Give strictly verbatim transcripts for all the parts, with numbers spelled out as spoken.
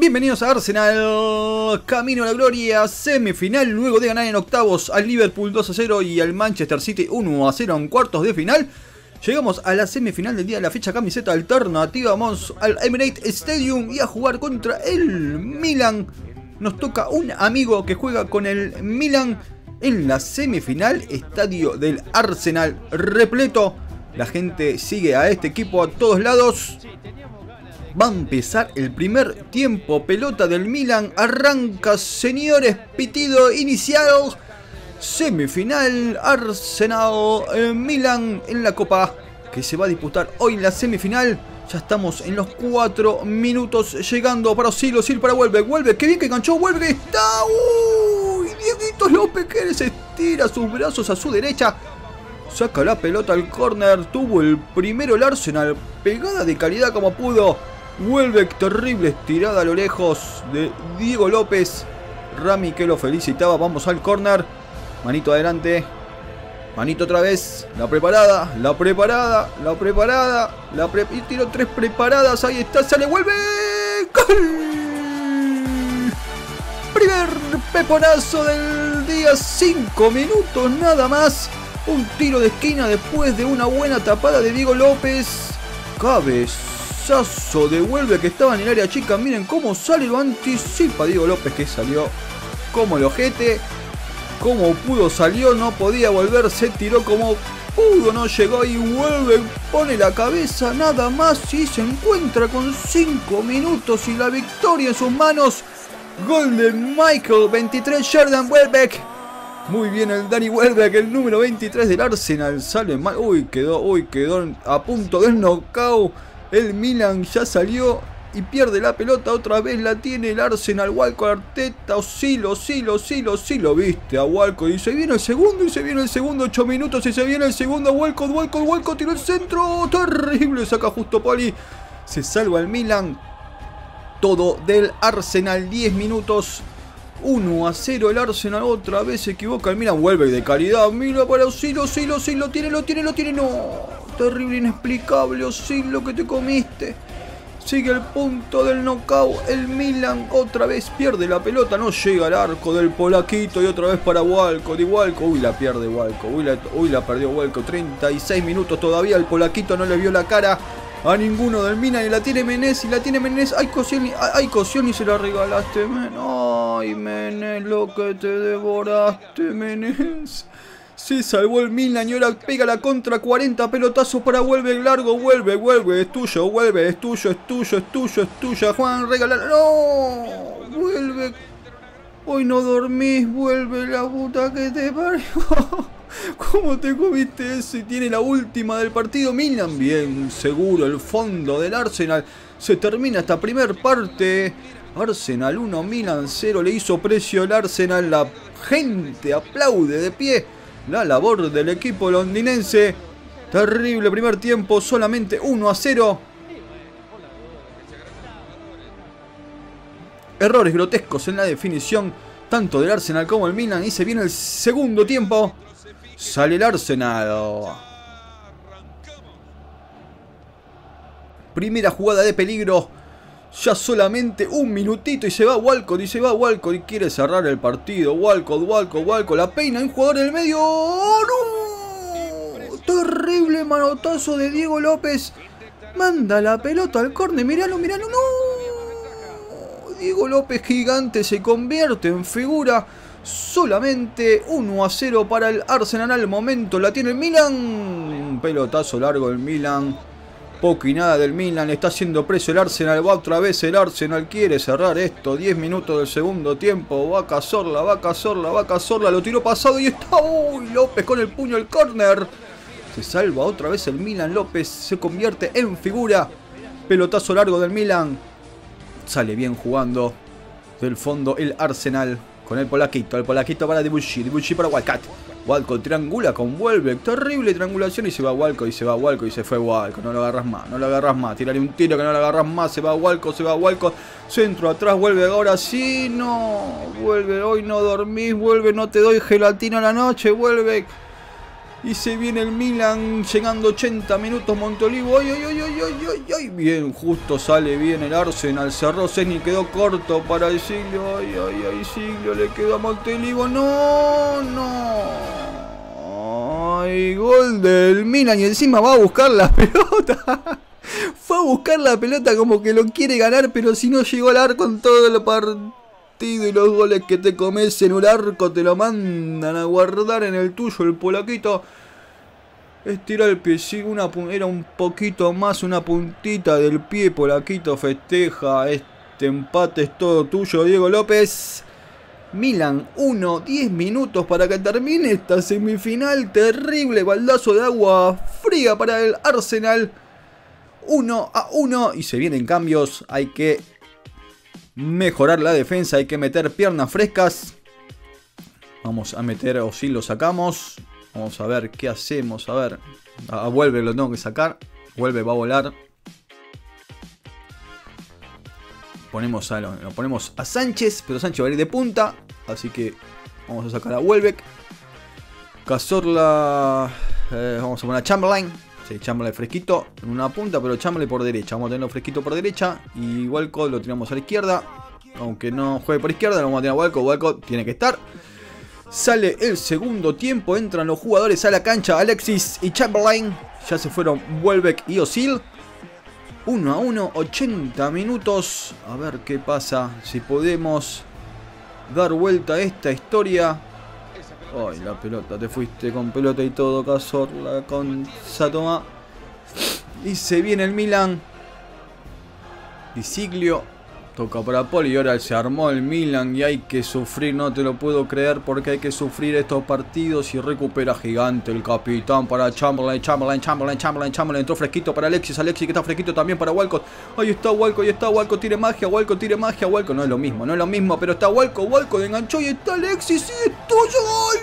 Bienvenidos a Arsenal, camino a la gloria, semifinal, luego de ganar en octavos al Liverpool dos a cero y al Manchester City uno a cero en cuartos de final. Llegamos a la semifinal del día de la fecha, camiseta alternativa, vamos al Emirates Stadium y a jugar contra el Milan. Nos toca un amigo que juega con el Milan en la semifinal, estadio del Arsenal repleto. La gente sigue a este equipo a todos lados. Va a empezar el primer tiempo, pelota del Milan, arranca, señores, pitido inicial, semifinal, Arsenal, eh, Milan en la Copa, que se va a disputar hoy en la semifinal. Ya estamos en los cuatro minutos, llegando para Osil, Osil para Welbeck, Welbeck, qué bien que enganchó, Welbeck está, uy, Dieguito López que se estira sus brazos a su derecha. Saca la pelota al córner, tuvo el primero el Arsenal, pegada de calidad como pudo. Welbeck, terrible estirada a lo lejos de Diego López. Rami que lo felicitaba, vamos al córner. Manito adelante. Manito otra vez. La preparada, la preparada, la preparada. La pre y tiro tres preparadas, ahí está, sale Welbeck. ¡Gol! Primer peponazo del día, cinco minutos nada más. Un tiro de esquina después de una buena tapada de Diego López. Cabezazo de Welbeck que estaba en el área chica. Miren cómo sale, lo anticipa Diego López que salió como el ojete. Como pudo salió, no podía volver, se tiró como pudo, no llegó y Welbeck pone la cabeza nada más y se encuentra con cinco minutos y la victoria en sus manos. Gol de Michael veintitrés, Jordan Welbeck. Muy bien el Danny Welbeck, el número veintitrés del Arsenal, sale mal, uy quedó, uy quedó a punto del knockout, el Milan ya salió y pierde la pelota, otra vez la tiene el Arsenal, Walcott, Arteta, Osil, Osil, Osil, Osil, lo viste a Walcott y se viene el segundo y se viene el segundo, ocho minutos y se viene el segundo, Walcott, Walcott, Walcott, tiró el centro, terrible, saca justo Poli, se salva el Milan, todo del Arsenal, diez minutos. uno a cero el Arsenal, otra vez se equivoca el Milan, Welbeck de calidad, mira para Osil, Osil, Osil, lo tiene, lo tiene, lo tiene, no, terrible, inexplicable, Osil, lo que te comiste. Sigue el punto del knockout, el Milan otra vez pierde la pelota, no llega al arco del polaquito y otra vez para Walcott, y Walcott, uy la pierde Walcott, uy la, uy la perdió Walcott, treinta y seis minutos todavía, el polaquito no le vio la cara a ninguno del Milan y la tiene Menez, y la tiene Menez, ay Koscielny, ay Koscielny se la regalaste, men. Ay Menez, lo que te devoraste Menez. Se salvó el Milan y ahora pega la contra, cuarenta pelotazos para Welbeck, largo, Welbeck, Welbeck, es tuyo, Welbeck, es tuyo, es tuyo, es tuyo, es tuyo, Juan, regala, no, Welbeck, hoy no dormís, Welbeck, la puta que te parió. ¿Cómo te comiste eso? Y tiene la última del partido Milan. Bien, seguro, el fondo del Arsenal. Se termina esta primer parte. Arsenal uno, Milan cero. Le hizo precio el Arsenal. La gente aplaude de pie la labor del equipo londinense. Terrible primer tiempo. Solamente uno a cero. Errores grotescos en la definición. Tanto del Arsenal como el Milan. Y se viene el segundo tiempo. Sale el Arsenal. Primera jugada de peligro. Ya solamente un minutito y se va Walcott. Y se va Walcott y quiere cerrar el partido. Walcott, Walcott, Walcott. La peina, un jugador en el medio. ¡Oh, no! Terrible manotazo de Diego López. Manda la pelota al córner. Miralo, miralo. ¡No! Diego López gigante se convierte en figura. Solamente uno a cero para el Arsenal al momento. La tiene el Milan. Pelotazo largo del Milan. Poco y nada del Milan. Está haciendo preso el Arsenal. Va otra vez el Arsenal. Quiere cerrar esto. diez minutos del segundo tiempo. Va Cazorla, va Cazorla, va Cazorla. Lo tiró pasado y está. Uy, López con el puño al córner. Se salva otra vez el Milan. López se convierte en figura. Pelotazo largo del Milan. Sale bien jugando. Del fondo el Arsenal. Con el polaquito, el polaquito para Debuchy, Debuchy para Walcott. Walcott triangula con Welbeck, terrible triangulación y se va Walcott y se va Walcott y se fue Walcott. No lo agarras más, no lo agarras más, tirale un tiro que no lo agarras más, se va Walcott, se va Walcott. Centro atrás, Welbeck, ahora sí, no. Welbeck, hoy no dormís, Welbeck, no te doy gelatina a la noche, Welbeck. Y se viene el Milan, llegando ochenta minutos Montolivo. ¡Ay, ay, ay, ay, ay, ay, ay! Bien, justo sale bien el Arsenal. Cerró Szczęsny, quedó corto para el Siglio. ¡Ay, ay, ay! Siglio le quedó a Montolivo. ¡No! ¡No! ¡Ay! Gol del Milan. Y encima va a buscar la pelota. Fue a buscar la pelota como que lo quiere ganar. Pero si no llegó al arco en todo el partido. Y los goles que te comes en un arco te lo mandan a guardar en el tuyo. El polaquito estiró el pie, sí, una, era un poquito más, una puntita del pie. Polaquito festeja. Este empate es todo tuyo, Diego López. Milan uno, diez minutos para que termine esta semifinal. Terrible baldazo de agua fría para el Arsenal. uno a uno y se vienen cambios. Hay que mejorar la defensa, hay que meter piernas frescas. Vamos a meter, o si lo sacamos. Vamos a ver qué hacemos. A ver, a, a vuelve lo tengo que sacar. Vuelve, va a volar. Ponemos a, lo, lo ponemos a Sánchez, pero Sánchez va a ir de punta. Así que vamos a sacar a Welbeck. Cazorla. Eh, vamos a poner a Chamberlain. Sí, Chamberlain fresquito en una punta, pero Chamberlain por derecha. Vamos a tenerlo fresquito por derecha. Y Walcott lo tiramos a la izquierda. Aunque no juegue por izquierda, lo vamos a tener a Walcott. Walcott tiene que estar. Sale el segundo tiempo. Entran los jugadores a la cancha. Alexis y Chamberlain. Ya se fueron Welbeck y Özil. uno a uno, ochenta minutos. A ver qué pasa. Si podemos dar vuelta a esta historia. Ay, la pelota, te fuiste con pelota y todo, Cazorla con Satoma. Y se viene el Milan. Di Siglio toca para Poli y ahora se armó el Milan y hay que sufrir, no te lo puedo creer porque hay que sufrir estos partidos y recupera gigante el capitán para Chamberlain, Chamberlain, Chamberlain, Chamberlain, Chamberlain, entró fresquito para Alexis, Alexis que está fresquito también para Walcott. Ahí está Walcott, ahí está Walcott, tire magia, Walcott, tire magia, Walcott, no es lo mismo, no es lo mismo, pero está Walcott, Walcott enganchó y está Alexis, sí, es tuyo,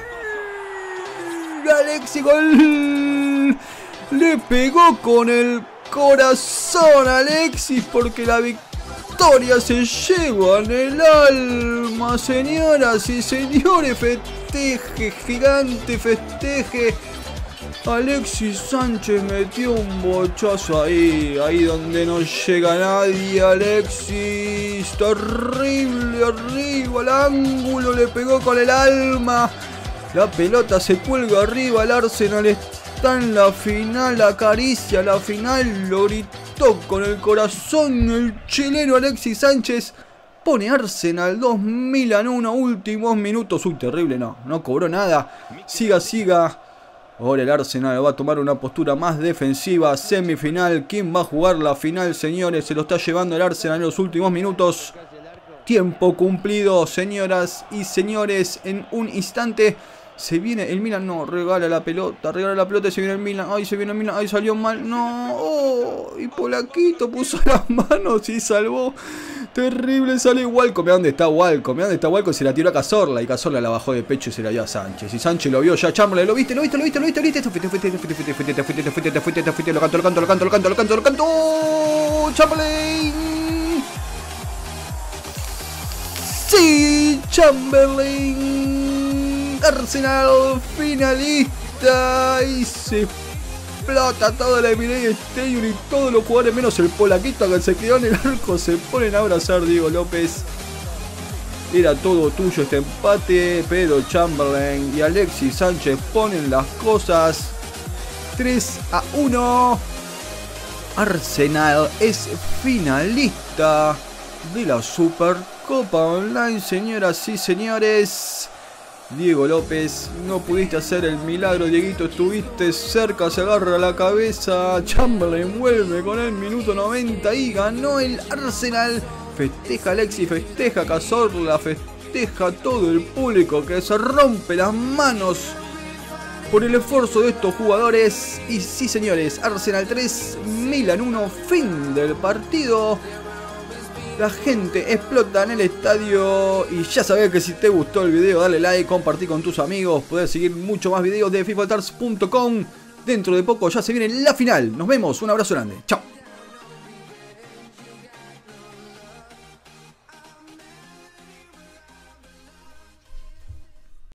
gol. Alexis, gol. Le pegó con el corazón a Alexis porque la victoria se lleva en el alma, señoras y señores. Festeje, gigante, festeje. Alexis Sánchez metió un bochazo ahí, ahí donde no llega nadie. Alexis, terrible, arriba al ángulo, le pegó con el alma. La pelota se cuelga arriba, el Arsenal está en la final, acaricia la final, lo gritó con el corazón el chileno Alexis Sánchez. Pone Arsenal dos, Milan uno, últimos minutos. Uy, terrible, no, no cobró nada. Siga, siga. Ahora el Arsenal va a tomar una postura más defensiva. Semifinal, ¿quién va a jugar la final, señores? Se lo está llevando el Arsenal en los últimos minutos. Tiempo cumplido, señoras y señores. En un instante se viene el Milan. No, regala la pelota, regala la pelota y se viene el Milan. Ay, se viene el Milan, ay, salió mal. No, oh, y Polaquito puso las manos y salvó. Terrible, sale Walcott. Mira dónde está Walcott, mira dónde está Walcott. Se la tiró a Cazorla y Cazorla la bajó de pecho y se la dio a Sánchez. Y Sánchez lo vio ya, Chamberlain, ¿lo viste? ¿Lo viste? ¿Lo viste? ¿Lo viste? ¿Lo viste? Te fuiste, fuiste, te fuiste, te fuiste, te fuiste, te fuiste, te fuiste, te fuiste, lo canto, lo canto, lo canto, lo canto, lo canto, lo canto. Chamberlain. Sí, Chamberlain. Arsenal finalista y se explota toda la Emirates Stadium y todos los jugadores menos el polaquito que se quedó en el arco se ponen a abrazar. Diego López, era todo tuyo este empate, pero Chamberlain y Alexis Sánchez ponen las cosas tres a uno. Arsenal es finalista de la Supercopa Online, señoras y señores. Diego López, no pudiste hacer el milagro, Dieguito, estuviste cerca, se agarra la cabeza. Chamberlain vuelve con el minuto noventa y ganó el Arsenal. Festeja Alexis, festeja Cazorla, festeja todo el público que se rompe las manos por el esfuerzo de estos jugadores. Y sí, señores, Arsenal tres, Milan uno, fin del partido. La gente explota en el estadio. Y ya sabés que si te gustó el video, dale like, compartí con tus amigos. Podés seguir mucho más videos de FIFA Stars punto com. Dentro de poco ya se viene la final. Nos vemos, un abrazo grande. Chao.